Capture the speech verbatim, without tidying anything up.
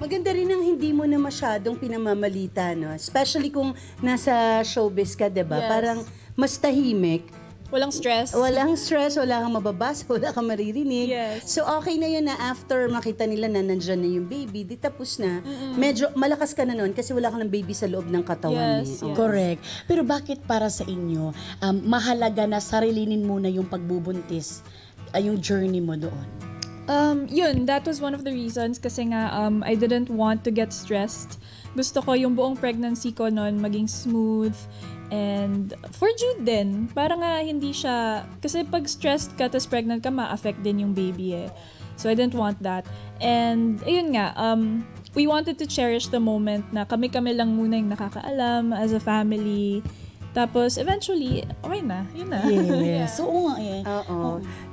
Maganda rin ang hindi mo na masyadong pinamamalita, no? Especially kung nasa showbiz ka, diba? Yes. Parang mas tahimik. Walang stress. Walang stress, wala kang mababasa, wala kang maririnig. Yes. So okay na yun na after makita nila na nandyan na yung baby, di tapos na. Mm-mm. Medyo malakas ka na nun kasi wala kang ng baby sa loob ng katawan. Yes, eh. yes. Correct. Pero bakit para sa inyo, um, mahalaga na sarilinin muna yung pagbubuntis, ay yung journey mo doon? Um, yun, that was one of the reasons kasi nga um, I didn't want to get stressed. Gusto ko yung buong pregnancy ko noon maging smooth. And for Jude din, para nga hindi siya, kasi pag stressed ka tapos pregnant ka, ma-affect din yung baby eh. So I didn't want that. And ayun nga, um, we wanted to cherish the moment na kami-kami lang muna yung nakakaalam as a family. Tapos eventually, okay na, yun na. Yes. So, oo nga eh. Oo.